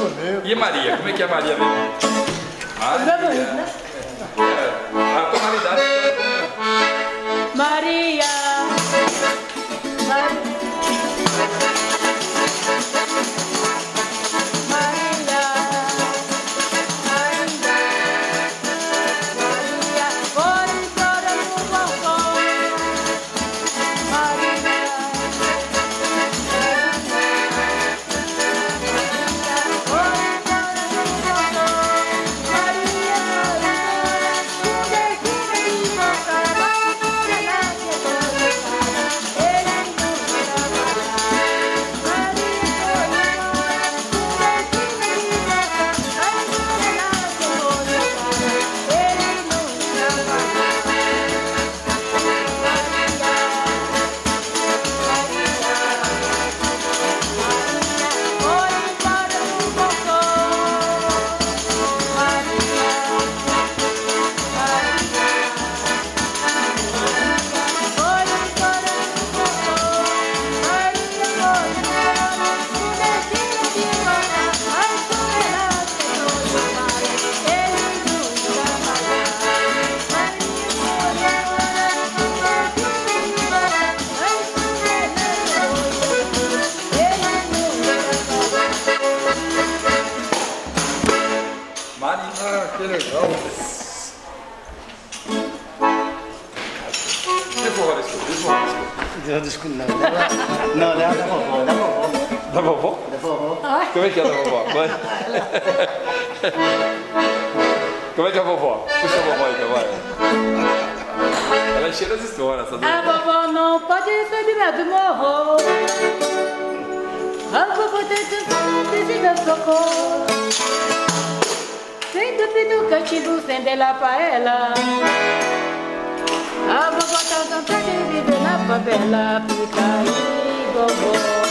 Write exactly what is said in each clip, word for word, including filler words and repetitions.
E Maria? Como é que é a Maria mesmo? Maria. É, a tonalidade é Maria. Maria. Ah, que legal. Deixa eu rolar isso, deixa eu rolar isso. Desculpa, não. Não, não, da vovó, da vovó. Da vovó? Da vovó. Como é que é da vovó? Como é que é a vovó? Puxa a vovó aí, que vai. Ela é cheia das histórias. Essa A vovó não pode saber nada do morro. A vovó precisa de socorro. Sem dúvida o cachimbo sem dela pra ela. A vovó tá cansada de viver na favela. Fica aí, vovó.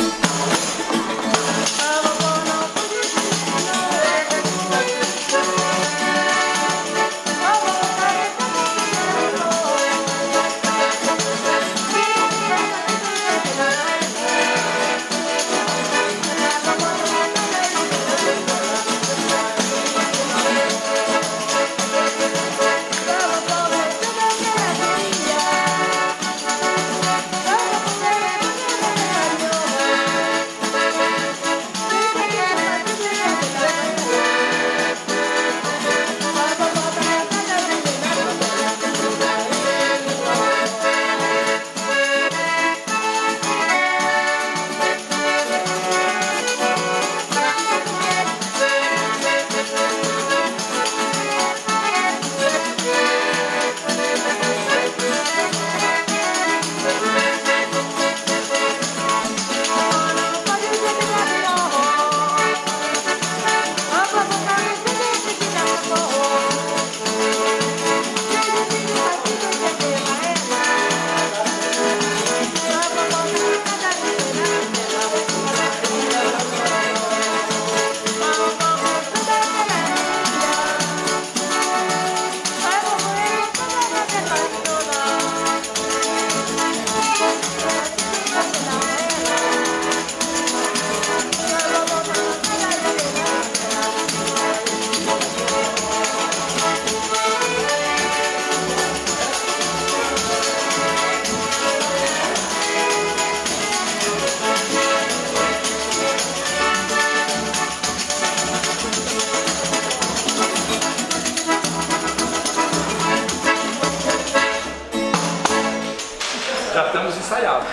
Já estamos ensaiados.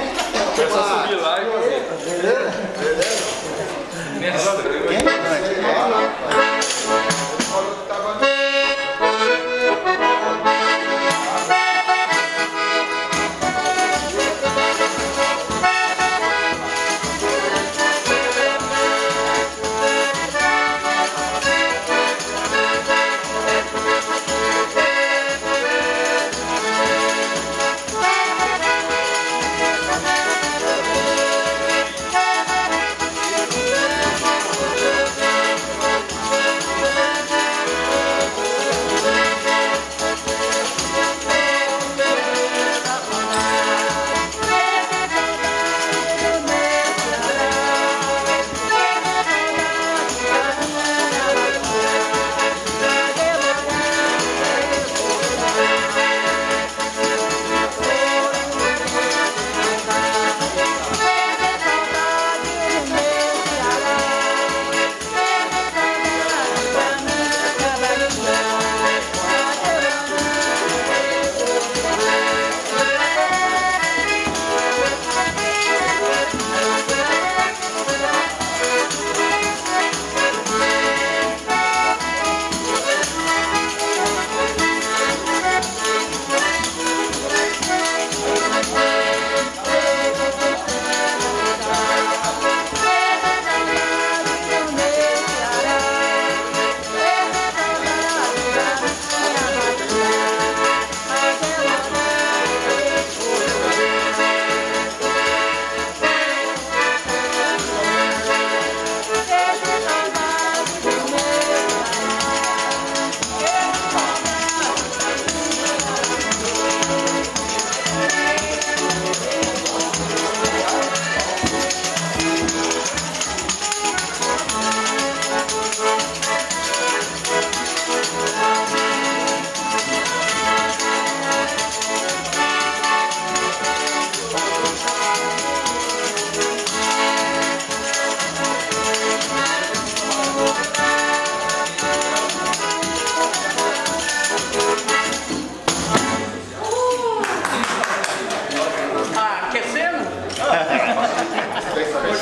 É só subir lá e fazer. Beleza? Beleza?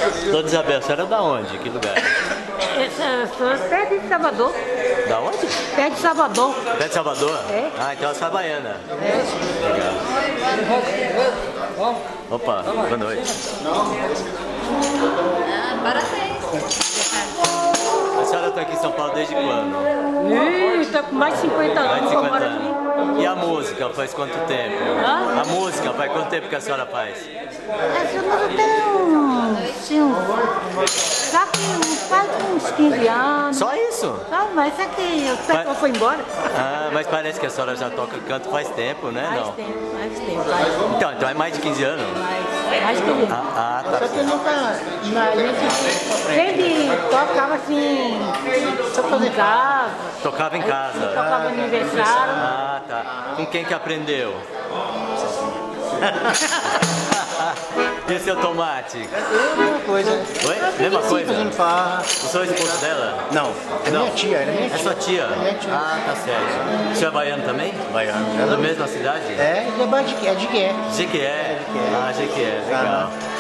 Dona Isabel, você era da onde? Que lugar? Essa, sou perto de Salvador. Da onde? Perto de Salvador. Perto de Salvador? É. Ah, então você é baiana. É. Legal. Opa, boa noite. Ah, parabéns. A senhora está aqui em São Paulo desde quando? Ih, estou com mais de cinquenta anos. Mais de que eu cinquenta moro aqui. anos. E a música, faz quanto tempo? Hã? A música, faz quanto tempo que a senhora faz? Essa música tem uns, assim, uns, só que uns, faz uns quinze anos. Só isso? Não, mas é que o pessoal Mas- foi embora. Ah, mas parece que a senhora já toca canto faz tempo, né? Mais Não? tempo, mais tempo. Mais, Então, então é mais de quinze anos? mais, mais quinze anos. Ah, ah, Só tá. que nunca, na gente sempre tocava assim, tocava em casa, Tocava em casa. tocava no aniversário. Ah, tá. Com quem que aprendeu? E o seu tomate? Mesma coisa. Oi? Mesma coisa? Fazendo farra. O senhor é esposo dela? Não, é Não. minha tia, é minha É tia. sua tia? minha tia. Ah, tá certo. O senhor é baiano também? Baiano. É da mesma cidade? É, é de, é de que é. Jequié? Ah, Jequié, legal.